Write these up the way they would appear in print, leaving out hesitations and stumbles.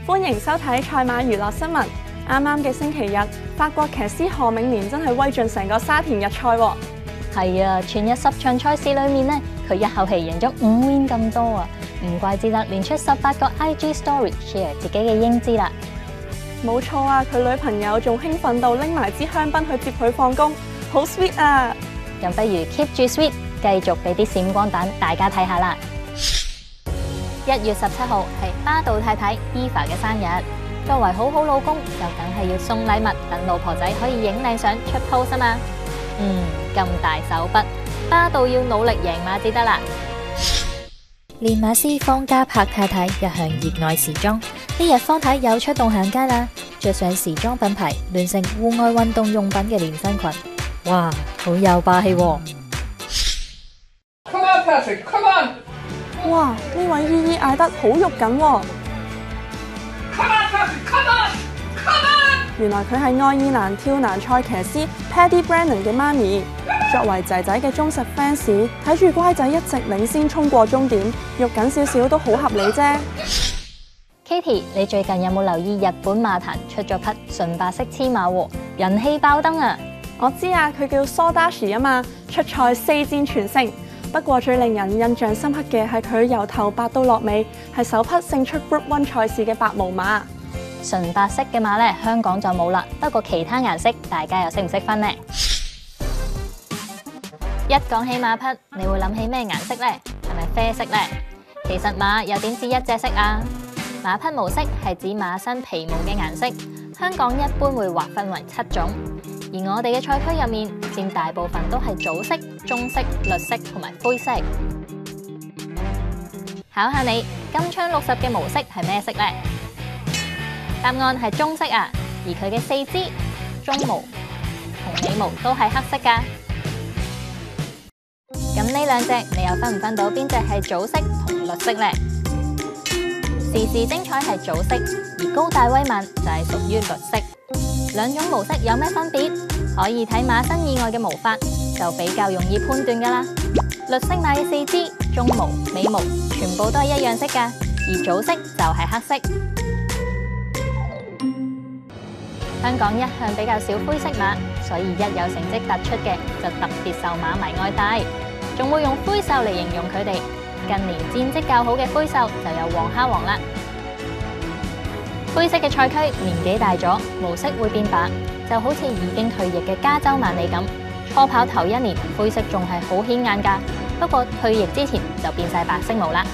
歡迎收睇賽馬娛樂新聞。啱啱嘅星期日，法國騎師賀銘年真係威盡成個沙田日賽喎。 係啊，全日10場賽事裏面呢，佢一口氣贏咗5 win 咁多啊！唔怪之得連出18個 IG Story share 自己嘅英姿啦。 冇錯啊，佢女朋友仲興奮到拎埋支香檳去接佢放工，好 sweet 啊！ 咁不如 keep 住 sweet，繼續俾啲閃光彈大家睇下啦。1月17號係巴度太太 Eva 嘅生日，作為好好老公，就梗係要送禮物，等老婆仔可以影靚相出 post 啊嘛。咁大手筆，巴度要努力贏馬至得啦。練馬師方家柏太太一向熱愛時裝，呢日方太又出動行街啦，着上時裝品牌聯成戶外運動用品嘅連身裙，哇，好有霸氣喎 ！Come on, Patrick! Come on! 哇！呢位姨姨嗌得好肉緊喎。 Come on, Patrick! Come on! Come on! 原來佢係愛爾蘭跳欄賽騎師 Paddy Brennan 嘅媽咪。作為仔仔嘅忠實 fans， 睇住乖仔一直領先衝過終點，肉緊少少都好合理啫。 Katie， 你最近有冇留意日本馬壇出咗匹純白色黐馬喎，人氣爆燈啊！ 我知啊，佢叫 Sodashi 啊嘛，出賽4戰全勝。不過最令人印象深刻嘅係佢由頭白到落尾，係首匹勝出 Group 1賽事嘅白毛馬。 純白色嘅馬咧，香港就冇啦。不過其他顏色，大家又識唔識分呢？一講起馬匹，你會諗起咩顏色呢？係咪啡色呢？其實馬又點止一隻色啊？馬匹毛色係指馬身皮毛嘅顏色，香港一般會劃分為7種，而我哋嘅賽區入面佔大部分都係早色、中色、綠色同埋灰色。考下你，金槍60嘅毛色係咩色呢？答案係棕色啊，而佢嘅4肢、鬃毛同尾毛都係黑色噶。咁呢兩隻你又分唔分到邊隻係早色同綠色呢？時時精彩係早色，而高大威猛就係屬於綠色。兩種毛色有咩分別？可以睇馬身以外嘅毛髮，就比較容易判斷噶啦。綠色馬嘅4肢、鬃毛、尾毛全部都係一樣色噶，而早色就係黑色。香港一向比較少灰色馬，所以一有成績突出嘅就特別受馬迷愛戴，仲會用灰獸嚟形容佢哋。近年戰績較好嘅灰獸就有黃蝦王啦。灰色嘅賽區年紀大咗，毛色會變白，就好似已經退役嘅加州萬里咁。初跑頭1年灰色仲係好顯眼㗎，不過退役之前就變晒白色毛啦。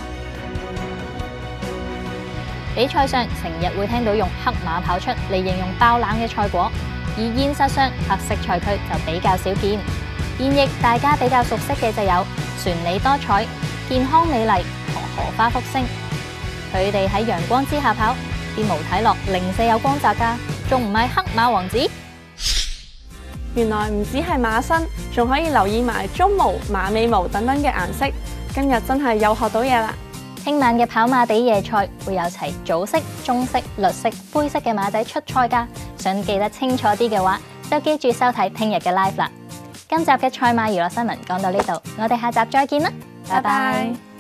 比賽上成日會聽到用黑馬跑出嚟形容爆冷嘅賽果，而現實上黑色賽區就比較少見。現役大家比較熟悉嘅就有旋理多彩、健康美麗同荷花福星。佢哋喺陽光之下跑，啲毛睇落零舍有光澤㗎，仲唔係黑馬王子？ 原來唔止係馬身，仲可以留意埋鬃毛、馬尾毛等等嘅顏色。今日真係又學到嘢啦！ 聽晚嘅跑馬地夜賽會有齊早色、棕色、綠色、灰色嘅馬仔出賽㗎。想記得清楚啲嘅話，就記住收睇聽日嘅 live 啦。今集嘅賽馬娛樂新聞講到呢度，我哋下集再見啦，拜拜。